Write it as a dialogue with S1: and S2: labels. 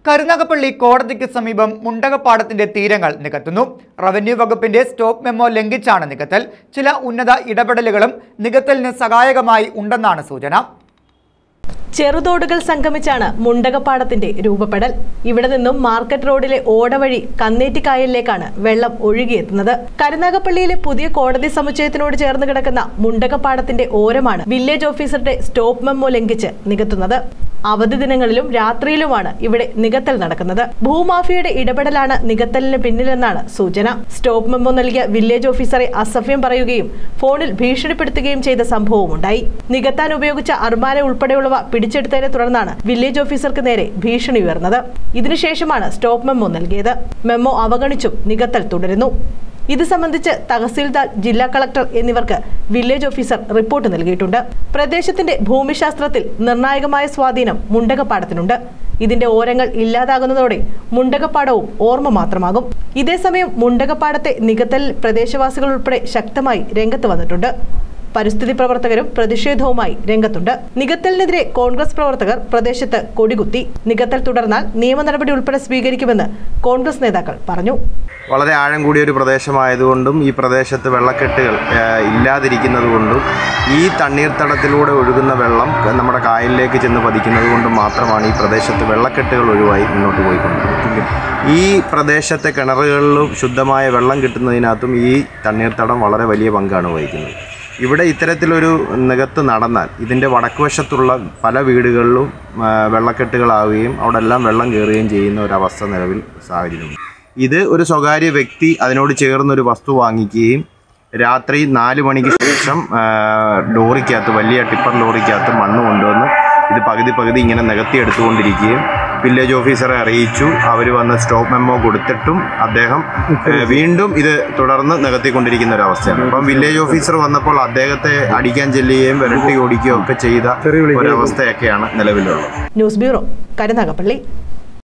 S1: കരുനാഗപ്പള്ളി കോടതിക്ക് സമീപം മുണ്ടകപ്പാടത്തിന്റെ തീരങ്ങൾ നികത്തുന്നു. റവന്യൂ വകുപ്പിന്റെ സ്റ്റോപ്പ് മെമ്മോ ലംഘിച്ചാണ് നികത്തൽ. ചില ഉന്നത ഇടപെടലുകളും നികത്തലിന് സഹായകമായി ഉണ്ടെന്നാണ് സൂചന.
S2: ചെറുതോടുകൾ സംഗമിച്ചാണ് മുണ്ടകപ്പാടത്തിന്റെ രൂപപ്പെടൽ. ഇവിടെ നിന്നും മാർക്കറ്റ് റോഡിലെ ഓട വഴി കന്നേറ്റിക്കായലിലേക്കാണ് വെള്ളം ഒഴുകിയെത്തുന്നത്. കരുനാഗപ്പള്ളിയിലെ പുതിയ കോടതി സമുച്ചയത്തിനോട് ചേർന്ന് കിടക്കുന്ന മുണ്ടകപ്പാടത്തിന്റെ ഓരമാണ് വില്ലേജ് ഓഫീസറുടെ സ്റ്റോപ്പ് മെമ്മോ ലംഘിച്ച് നികത്തുന്നത്. അവധി ദിനങ്ങളിലും രാത്രിയിലുമാണ് ഇവിടെ നികത്തൽ നടക്കുന്നത്. ഭൂമാഫിയയുടെ ഇടപെടലാണ് നികത്തലിന് പിന്നിലെന്നാണ് സൂചന. സ്റ്റോപ്പ് മെമ്മോ നൽകിയ വില്ലേജ് ഓഫീസറെ അസഭ്യം പറയുകയും ഫോണിൽ ഭീഷണിപ്പെടുത്തുകയും ചെയ്ത സംഭവമുണ്ടായി. നികത്താൻ ഉപയോഗിച്ച അർമാന ഉൾപ്പെടെയുള്ളവ പിടിച്ചെടുത്തതിനെ തുടർന്നാണ് വില്ലേജ് ഓഫീസർക്ക് നേരെ ഭീഷണി ഉയർന്നത്. ഇതിനുശേഷമാണ് സ്റ്റോപ്പ് മെമ്മോ നൽകിയത്. മെമ്മോ അവഗണിച്ചും നികത്തൽ തുടരുന്നു. ഇത് സംബന്ധിച്ച് തഹസീൽദാർ, ജില്ലാ കളക്ടർ എന്നിവർക്ക് വില്ലേജ് ഓഫീസർ റിപ്പോർട്ട് നൽകിയിട്ടുണ്ട്. പ്രദേശത്തിന്റെ ഭൂമിശാസ്ത്രത്തിൽ നിർണായകമായ സ്വാധീനം മുണ്ടകപ്പാടത്തിനുണ്ട്. ഇതിന്റെ ഓരങ്ങൾ ഇല്ലാതാകുന്നതോടെ മുണ്ടകപ്പാടവും ഓർമ്മ മാത്രമാകും. ഇതേസമയം മുണ്ടകപ്പാടത്തെ നികത്തലിൽ പ്രദേശവാസികൾ ഉൾപ്പെടെ ശക്തമായി രംഗത്ത് വന്നിട്ടുണ്ട്. പരിസ്ഥിതി പ്രവർത്തകരും പ്രതിഷേധവുമായി രംഗത്തുണ്ട്. നികത്തലിനെതിരെ കോൺഗ്രസ് പ്രവർത്തകർ പ്രദേശത്ത് കൊടികുത്തി. നികത്തൽ തുടർന്നാൽ നിയമ നടപടി ഉൾപ്പെടെ സ്വീകരിക്കുമെന്ന് കോൺഗ്രസ് നേതാക്കൾ പറഞ്ഞു.
S3: വളരെ ആഴം കൂടിയ ഒരു പ്രദേശമായതുകൊണ്ടും ഈ പ്രദേശത്ത് വെള്ളക്കെട്ടുകൾ ഇല്ലാതിരിക്കുന്നത് കൊണ്ടും ഈ തണ്ണീർത്തടത്തിലൂടെ ഒഴുകുന്ന വെള്ളം നമ്മുടെ കായലിലേക്ക് ചെന്ന് പതിക്കുന്നത് കൊണ്ടും മാത്രമാണ് ഈ പ്രദേശത്ത് വെള്ളക്കെട്ടുകൾ ഒഴിവായി മുന്നോട്ട് പോയിക്കൊണ്ടിരിക്കുന്നത്. ഈ പ്രദേശത്തെ കിണറുകളിലും ശുദ്ധമായ വെള്ളം കിട്ടുന്നതിനകത്തും ഈ തണ്ണീർത്തടം വളരെ വലിയ പങ്കാണ് വഹിക്കുന്നത്. ഇവിടെ ഇത്തരത്തിലൊരു നികത്ത് നടന്നാൽ ഇതിൻ്റെ വടക്കുവശത്തുള്ള പല വീടുകളിലും വെള്ളക്കെട്ടുകളാവുകയും അവിടെ എല്ലാം വെള്ളം കയറുകയും ചെയ്യുന്ന ഒരവസ്ഥ നിലവിൽ സാഹചര്യമുണ്ട്. ഇത് ഒരു സ്വകാര്യ വ്യക്തി അതിനോട് ചേർന്നൊരു വസ്തു വാങ്ങിക്കുകയും രാത്രി 4 മണിക്ക് ശേഷം ലോറിക്കകത്ത്, വലിയ ടിപ്പർ ലോറിക്കകത്ത് മണ്ണ് കൊണ്ടുവന്ന് ഇത് പകുതി ഇങ്ങനെ നികത്തിയെടുത്തുകൊണ്ടിരിക്കുകയും വില്ലേജ് ഓഫീസറെ അറിയിച്ചു. അവർ വന്ന് സ്റ്റോപ്പ് മെമ്മോ കൊടുത്തിട്ടും അദ്ദേഹം വീണ്ടും ഇത് തുടർന്ന് നികത്തിക്കൊണ്ടിരിക്കുന്ന ഒരു അവസ്ഥയാണ്. അപ്പം വില്ലേജ് ഓഫീസർ വന്നപ്പോൾ അദ്ദേഹത്തെ അടിക്കാൻ ചെല്ലുകയും വിരട്ടി ഓടിക്കുകയും ഒക്കെ ചെയ്ത ഒരവസ്ഥയൊക്കെയാണ് നിലവിലുള്ളത്.
S2: News bureau, Karunagappally.